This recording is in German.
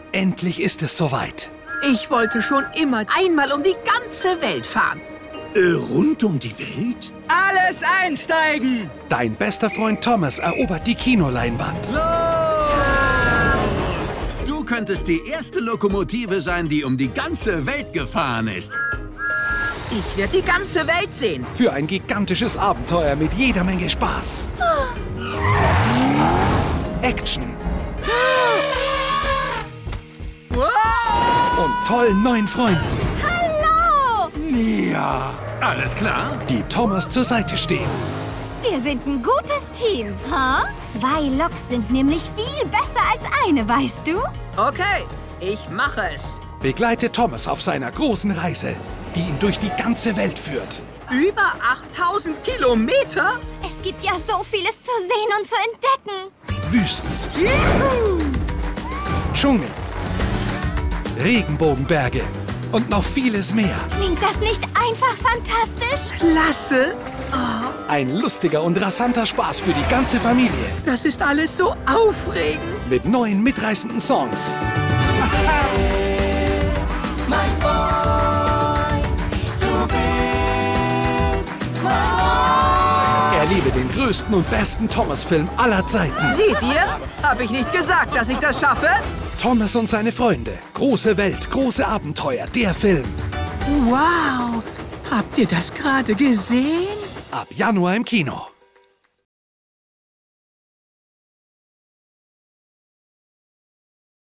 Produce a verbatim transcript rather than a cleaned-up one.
Endlich ist es soweit. Ich wollte schon immer einmal um die ganze Welt fahren. Äh, rund um die Welt? Alles einsteigen! Dein bester Freund Thomas erobert die Kinoleinwand. Los! Du könntest die erste Lokomotive sein, die um die ganze Welt gefahren ist. Ich werde die ganze Welt sehen. Für ein gigantisches Abenteuer mit jeder Menge Spaß. Action. Wow! Und tollen neuen Freunden, Hallo! Ja, alles klar? die Thomas zur Seite stehen. Wir sind ein gutes Team, ha? Zwei Loks sind nämlich viel besser als eine, weißt du? Okay, ich mache es. Begleite Thomas auf seiner großen Reise, die ihn durch die ganze Welt führt. Über achttausend Kilometer? Es gibt ja so vieles zu sehen und zu entdecken. Wüsten, Juhu! Dschungel, Regenbogenberge und noch vieles mehr. Klingt das nicht einfach fantastisch? Klasse! Ein lustiger und rasanter Spaß für die ganze Familie. Das ist alles so aufregend. Mit neuen mitreißenden Songs. Erlebe den größten und besten Thomas-Film aller Zeiten. Seht ihr? Hab ich nicht gesagt, dass ich das schaffe? Thomas und seine Freunde. Große Welt, große Abenteuer. Der Film. Wow! Habt ihr das gerade gesehen? Ab Januar im Kino.